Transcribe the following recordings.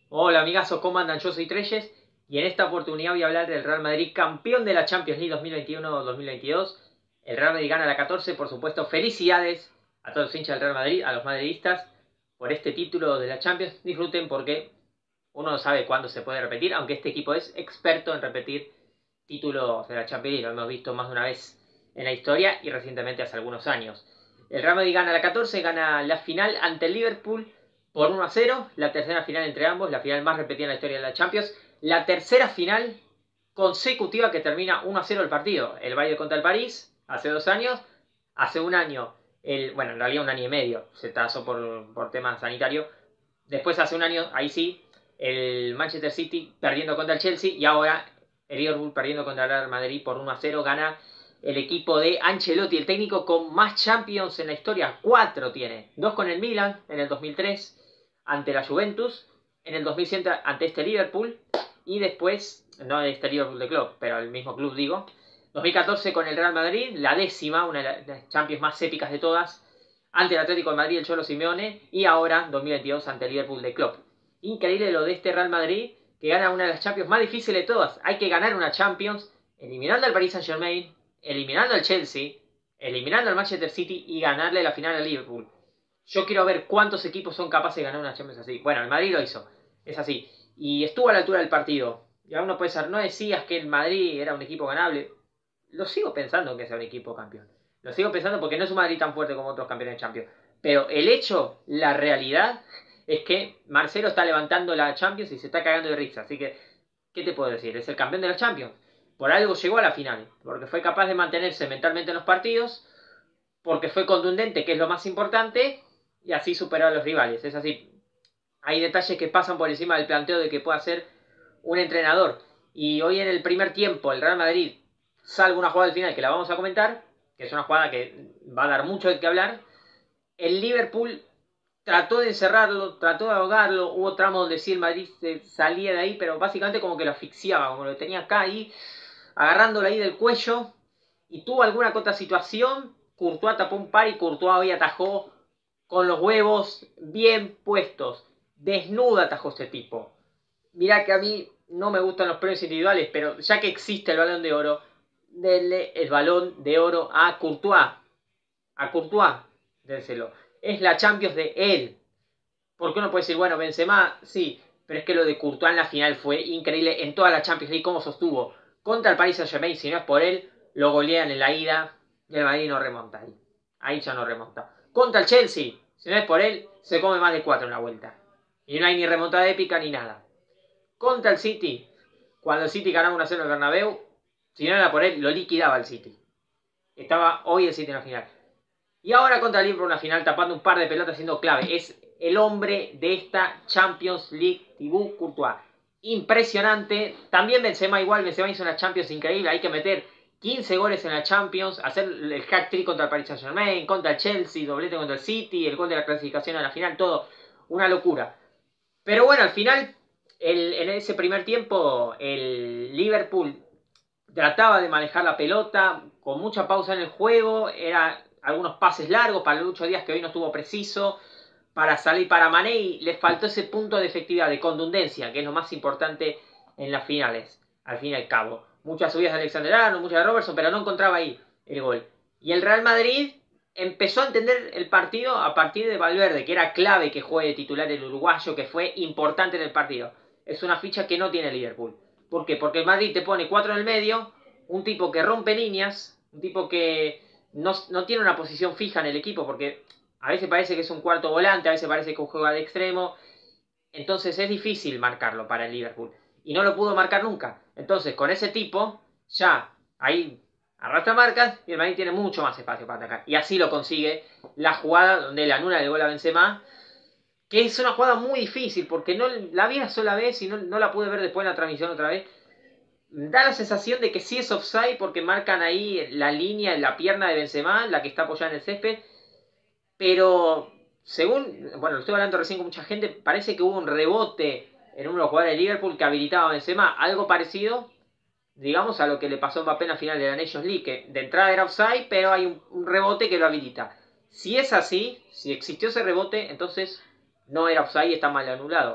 Hola amigazos, ¿cómo andan? Yo soy Treyes y en esta oportunidad voy a hablar del Real Madrid, campeón de la Champions League 2021-2022. El Real Madrid gana la 14, por supuesto. Felicidades a todos los hinchas del Real Madrid, a los madridistas, por este título de la Champions. Disfruten porque uno no sabe cuándo se puede repetir, aunque este equipo es experto en repetir títulos de la Champions League. Lo hemos visto más de una vez en la historia y recientemente hace algunos años. El Real Madrid gana la 14, gana la final ante el Liverpool por 1-0, la tercera final entre ambos, la final más repetida en la historia de la Champions, la tercera final consecutiva que termina 1-0 el partido. El Bayern contra el París, hace 2 años, hace un año, bueno, en realidad un año y medio, se trazó por temas sanitarios. Después hace un año, ahí sí, el Manchester City perdiendo contra el Chelsea y ahora el Liverpool perdiendo contra el Real Madrid por 1-0, gana el equipo de Ancelotti, el técnico con más Champions en la historia. 4 tiene. 2 con el Milan en el 2003 ante la Juventus. En el 2007 ante este Liverpool. Y después, no este Liverpool de club, pero el mismo club digo. 2014 con el Real Madrid, la décima, una de las Champions más épicas de todas. Ante el Atlético de Madrid, el Cholo Simeone. Y ahora, 2022, ante el Liverpool de club. Increíble lo de este Real Madrid, que gana una de las Champions más difíciles de todas. Hay que ganar una Champions eliminando al Paris Saint-Germain, eliminando al Chelsea, eliminando al Manchester City y ganarle la final al Liverpool. Yo quiero ver cuántos equipos son capaces de ganar una Champions así. Bueno, el Madrid lo hizo, es así. Y estuvo a la altura del partido. Y aún no puede ser, no decías que el Madrid era un equipo ganable. Lo sigo pensando que sea un equipo campeón. Lo sigo pensando porque no es un Madrid tan fuerte como otros campeones de Champions. Pero el hecho, la realidad, es que Marcelo está levantando la Champions y se está cagando de risa. Así que, ¿qué te puedo decir? Es el campeón de la Champions. Por algo llegó a la final, porque fue capaz de mantenerse mentalmente en los partidos, porque fue contundente, que es lo más importante, y así superó a los rivales. Es así. Hay detalles que pasan por encima del planteo de que pueda ser un entrenador. Y hoy en el primer tiempo el Real Madrid salva una jugada al final que la vamos a comentar, que es una jugada que va a dar mucho de qué hablar. El Liverpool trató de encerrarlo, trató de ahogarlo. Hubo tramos donde sí el Madrid se salía de ahí, pero básicamente como que lo asfixiaba, como lo tenía acá ahí, agarrándolo ahí del cuello. Y tuvo alguna otra situación. Courtois tapó un par y Courtois hoy atajó con los huevos bien puestos. Desnuda atajó este tipo. Mirá que a mí no me gustan los premios individuales, pero ya que existe el Balón de Oro, denle el Balón de Oro a Courtois. A Courtois, déselo. Es la Champions de él. ¿Por qué uno puede decir, bueno, Benzema? Sí, pero es que lo de Courtois en la final fue increíble en toda la Champions League, cómo sostuvo. Contra el Paris Saint-Germain, si no es por él, lo golean en la ida y el Madrid no remonta ahí. Ahí ya no remonta. Contra el Chelsea, si no es por él, se come más de 4 en la vuelta. Y no hay ni remontada épica ni nada. Contra el City, cuando el City ganaba 1-0 en el Bernabéu, si no era por él, lo liquidaba el City. Estaba hoy el City en la final. Y ahora contra el Liverpool una final tapando un par de pelotas siendo clave. Es el hombre de esta Champions League, Thibaut Courtois. Impresionante. También Benzema igual. Benzema hizo una Champions increíble. Hay que meter 15 goles en la Champions. Hacer el hat-trick contra el Paris Saint-Germain, contra el Chelsea, doblete contra el City, el gol de la clasificación a la final. Todo una locura. Pero bueno, al final, en ese primer tiempo, el Liverpool trataba de manejar la pelota con mucha pausa en el juego. Era algunos pases largos para Lucho Díaz, que hoy no estuvo preciso, para salir para Mané, y le faltó ese punto de efectividad, de contundencia, que es lo más importante en las finales, al fin y al cabo. Muchas subidas de Alexander Arnold, muchas de Robertson, pero no encontraba ahí el gol. Y el Real Madrid empezó a entender el partido a partir de Valverde, que era clave que juegue titular el uruguayo, que fue importante en el partido. Es una ficha que no tiene Liverpool. ¿Por qué? Porque el Madrid te pone 4 en el medio, un tipo que rompe líneas, un tipo que no tiene una posición fija en el equipo, porque a veces parece que es un cuarto volante, a veces parece que juega de extremo. Entonces es difícil marcarlo para el Liverpool. Y no lo pudo marcar nunca. Entonces con ese tipo, ya ahí arrastra marcas y el Madrid tiene mucho más espacio para atacar. Y así lo consigue la jugada donde le anula el gol a Benzema, que es una jugada muy difícil, porque no la vi una sola vez y no la pude ver después en la transmisión otra vez. Da la sensación de que sí es offside porque marcan ahí la línea en la pierna de Benzema, la que está apoyada en el césped. Pero según, bueno, lo estoy hablando recién con mucha gente, parece que hubo un rebote en uno de los jugadores de Liverpool que habilitaba a Benzema, algo parecido, digamos, a lo que le pasó a Mbappé en la final de la Nations League, que de entrada era offside, pero hay un rebote que lo habilita. Si es así, si existió ese rebote, entonces no era offside y está mal anulado.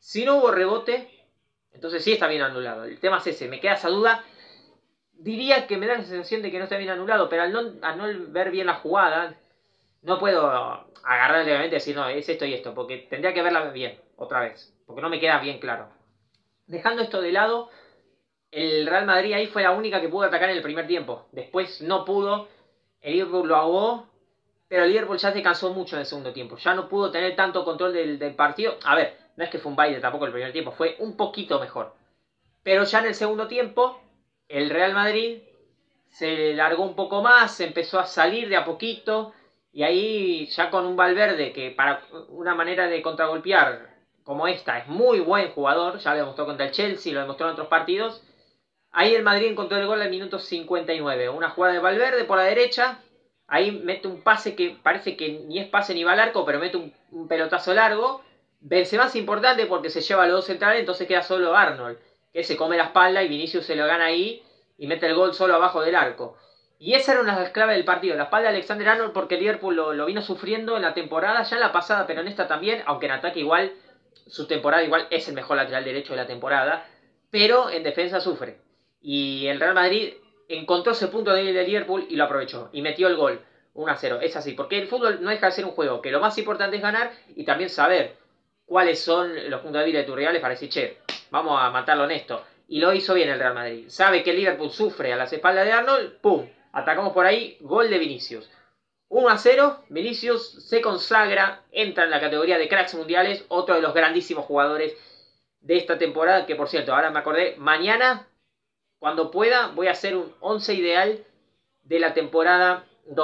Si no hubo rebote, entonces sí está bien anulado. El tema es ese, me queda esa duda. Diría que me da la sensación de que no está bien anulado, pero al no ver bien la jugada, no puedo agarrar legalmente y decir, no, es esto y esto, porque tendría que verla bien, otra vez, porque no me queda bien claro. Dejando esto de lado, el Real Madrid ahí fue la única que pudo atacar en el primer tiempo. Después no pudo, el Liverpool lo ahogó, pero el Liverpool ya se cansó mucho en el segundo tiempo. Ya no pudo tener tanto control del partido. A ver, no es que fue un baile tampoco el primer tiempo, fue un poquito mejor. Pero ya en el segundo tiempo, el Real Madrid se largó un poco más, se empezó a salir de a poquito. Y ahí ya con un Valverde que para una manera de contragolpear como esta es muy buen jugador, ya lo demostró contra el Chelsea, lo demostró en otros partidos. Ahí el Madrid encontró el gol al minuto 59. Una jugada de Valverde por la derecha. Ahí mete un pase que parece que ni es pase ni va al arco, pero mete un pelotazo largo. Benzema es importante porque se lleva a los dos centrales, entonces queda solo Arnold, que se come la espalda y Vinicius se lo gana ahí y mete el gol solo abajo del arco. Y esa era una de las claves del partido, la espalda de Alexander Arnold, porque el Liverpool lo vino sufriendo en la temporada, ya en la pasada, pero en esta también, aunque en ataque igual, su temporada igual es el mejor lateral derecho de la temporada, pero en defensa sufre. Y el Real Madrid encontró ese punto débil de Liverpool y lo aprovechó. Y metió el gol 1-0. Es así, porque el fútbol no deja de ser un juego, que lo más importante es ganar y también saber cuáles son los puntos débiles de tus rivales para decir, che, vamos a matarlo en esto. Y lo hizo bien el Real Madrid. Sabe que el Liverpool sufre a las espaldas de Arnold, ¡pum! Atacamos por ahí, gol de Vinicius. 1-0, Vinicius se consagra, entra en la categoría de cracks mundiales, otro de los grandísimos jugadores de esta temporada, que por cierto, ahora me acordé, mañana, cuando pueda, voy a hacer un 11 ideal de la temporada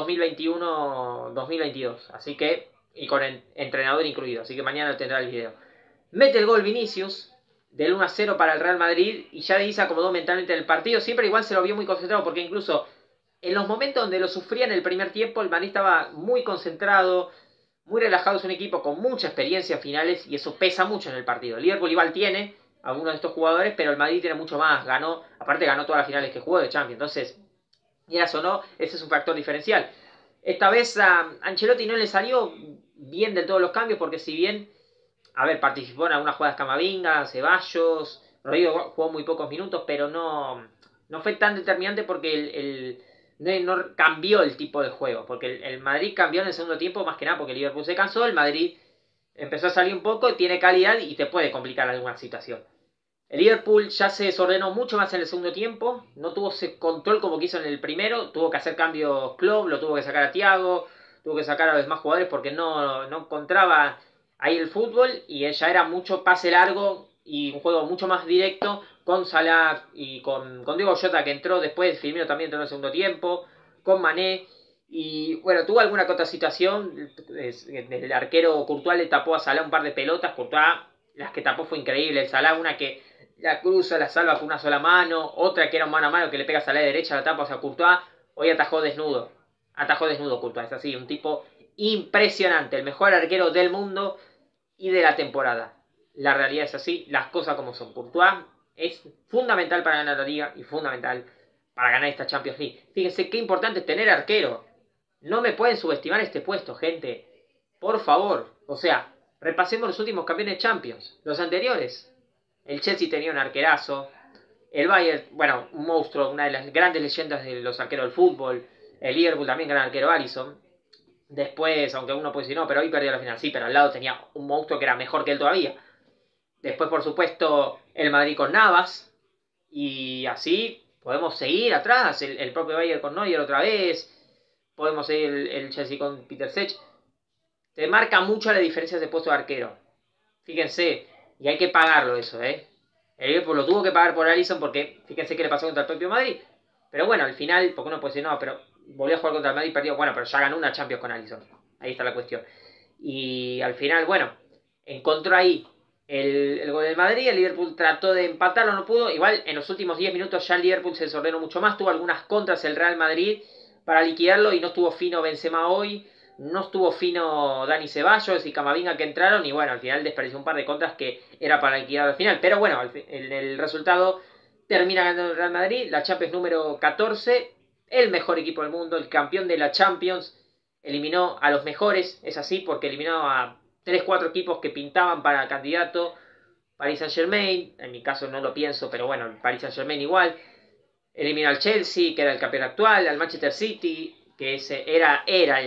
2021-2022, así que, y con entrenador incluido, así que mañana tendrá el video. Mete el gol Vinicius, del 1-0 para el Real Madrid, y ya de ahí se acomodó mentalmente en el partido, siempre igual se lo vio muy concentrado, porque incluso en los momentos donde lo sufría en el primer tiempo, el Madrid estaba muy concentrado, muy relajado, es un equipo con mucha experiencia en finales, y eso pesa mucho en el partido. El Liverpool igual tiene algunos de estos jugadores, pero el Madrid tiene mucho más, aparte ganó todas las finales que jugó de Champions, entonces, quieras o no, ese es un factor diferencial. Esta vez a Ancelotti no le salió bien de todos los cambios, porque si bien, a ver, participó en algunas jugadas Camavinga, Ceballos, Rodrigo jugó muy pocos minutos, pero no fue tan determinante porque no cambió el tipo de juego, porque el Madrid cambió en el segundo tiempo más que nada porque el Liverpool se cansó, el Madrid empezó a salir un poco, tiene calidad y te puede complicar alguna situación. El Liverpool ya se desordenó mucho más en el segundo tiempo, no tuvo ese control como quiso en el primero, tuvo que hacer cambios Klopp, lo tuvo que sacar a Thiago, tuvo que sacar a los demás jugadores porque no encontraba ahí el fútbol y ya era mucho pase largo y un juego mucho más directo con Salah y con Diego Jota que entró después, Firmino también entró en el segundo tiempo, con Mané. Y bueno, tuvo alguna que otra situación, el arquero Courtois le tapó a Salah un par de pelotas, Courtois las que tapó fue increíble, el Salah una que la cruza, la salva con una sola mano, otra que era un mano a mano que le pega a la derecha, la tapa, o sea, Courtois hoy atajó desnudo Courtois, es así, un tipo impresionante, el mejor arquero del mundo y de la temporada. La realidad es así, las cosas como son. Courtois es fundamental para ganar la liga y fundamental para ganar esta Champions League. Fíjense qué importante es tener arquero. No me pueden subestimar este puesto, gente. Por favor, o sea, repasemos los últimos campeones Champions, los anteriores. El Chelsea tenía un arquerazo. El Bayern, bueno, un monstruo, una de las grandes leyendas de los arqueros del fútbol. El Liverpool también, gran arquero Alisson. Después, aunque uno puede decir no, pero hoy perdió la final. Sí, pero al lado tenía un monstruo que era mejor que él todavía. Después, por supuesto, el Madrid con Navas. Y así podemos seguir atrás. El propio Bayern con Neuer otra vez. Podemos seguir el Chelsea con Peter Cech. Te marca mucho la diferencia de puesto de arquero. Fíjense, y hay que pagarlo eso, ¿eh? El Liverpool lo tuvo que pagar por Alisson porque fíjense qué le pasó contra el propio Madrid. Pero bueno, al final, porque uno puede decir, no, pero volvió a jugar contra el Madrid y perdió. Bueno, pero ya ganó una Champions con Alisson. Ahí está la cuestión. Y al final, bueno, encontró ahí el gol del Madrid. El Liverpool trató de empatarlo, no pudo. Igual en los últimos 10 minutos ya el Liverpool se desordenó mucho más. Tuvo algunas contras el Real Madrid para liquidarlo y no estuvo fino Benzema hoy. No estuvo fino Dani Ceballos y Camavinga que entraron. Y bueno, al final desperdició un par de contras que era para liquidar al final. Pero bueno, el resultado termina ganando el Real Madrid. La Champions número 14. El mejor equipo del mundo. El campeón de la Champions. Eliminó a los mejores. Es así porque eliminó a 3-4 equipos que pintaban para candidato Paris Saint-Germain, en mi caso no lo pienso, pero bueno, el Paris Saint-Germain igual. Eliminó al Chelsea, que era el campeón actual, al Manchester City, que era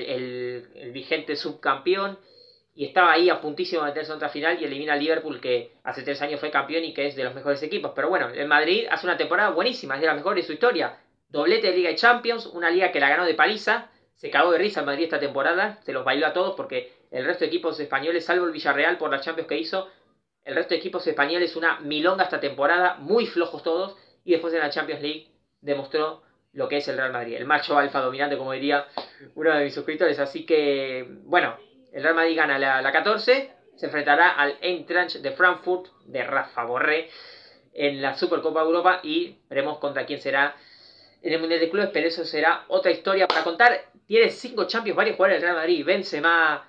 el vigente subcampeón, y estaba ahí a puntísimo de meterse en otra final, y elimina al Liverpool, que hace 3 años fue campeón y que es de los mejores equipos. Pero bueno, el Madrid hace una temporada buenísima, es de las mejores de su historia. Doblete de Liga y Champions, una liga que la ganó de paliza. Se cagó de risa el Madrid esta temporada, se los bailó a todos porque el resto de equipos españoles, salvo el Villarreal por la Champions que hizo, el resto de equipos españoles una milonga esta temporada, muy flojos todos, y después en la Champions League demostró lo que es el Real Madrid, el macho alfa dominante, como diría uno de mis suscriptores. Así que, bueno, el Real Madrid gana la 14, se enfrentará al Eintracht de Frankfurt de Rafa Borré en la Supercopa de Europa, y veremos contra quién será en el Mundial de Clubes, pero eso será otra historia para contar. Tiene 5 Champions, varios jugadores del Real Madrid, Benzema,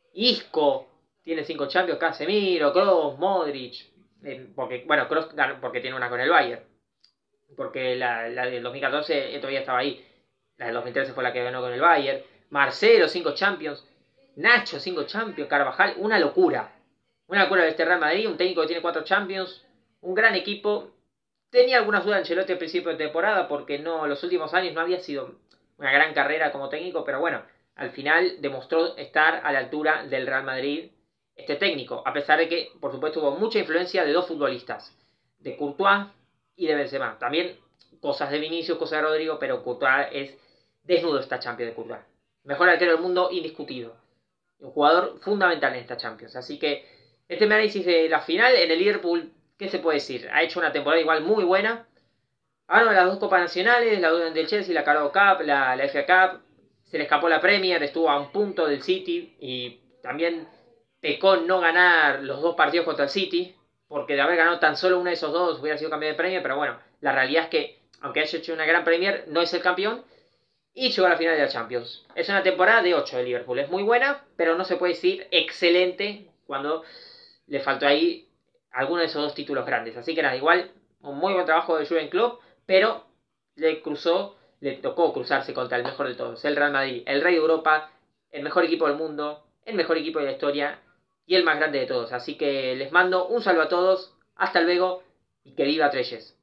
Isco, tiene 5 Champions, Casemiro, Kroos, Modric, porque, bueno, Kroos porque tiene una con el Bayern, porque la del 2014 todavía estaba ahí, la del 2013 fue la que ganó con el Bayern, Marcelo, 5 Champions, Nacho, 5 Champions, Carvajal, una locura de este Real Madrid, un técnico que tiene 4 Champions, un gran equipo. Tenía algunas dudas Ancelotti al principio de temporada porque no, los últimos años no había sido una gran carrera como técnico, pero bueno, al final demostró estar a la altura del Real Madrid este técnico, a pesar de que, por supuesto, hubo mucha influencia de 2 futbolistas, de Courtois y de Benzema. También cosas de Vinicius, cosas de Rodrigo, pero Courtois es desnudo esta Champions de Courtois. Mejor arquero del mundo, indiscutido. Un jugador fundamental en esta Champions. Así que este análisis de la final en el Liverpool, ¿qué se puede decir? Ha hecho una temporada igual muy buena. Ganó las 2 Copas Nacionales, la del Chelsea, la Carabao Cup, la FA Cup. Se le escapó la Premier, estuvo a un punto del City y también pecó en no ganar los 2 partidos contra el City, porque de haber ganado tan solo uno de esos 2 hubiera sido campeón de Premier, pero bueno, la realidad es que, aunque haya hecho una gran Premier, no es el campeón y llegó a la final de la Champions. Es una temporada de 8 de Liverpool, es muy buena, pero no se puede decir excelente cuando le faltó ahí alguno de esos 2 títulos grandes. Así que nada, igual, un muy buen trabajo de Jürgen Klopp, pero le tocó cruzarse contra el mejor de todos, el Real Madrid, el rey de Europa, el mejor equipo del mundo, el mejor equipo de la historia y el más grande de todos. Así que les mando un saludo a todos, hasta luego y que viva Treyes.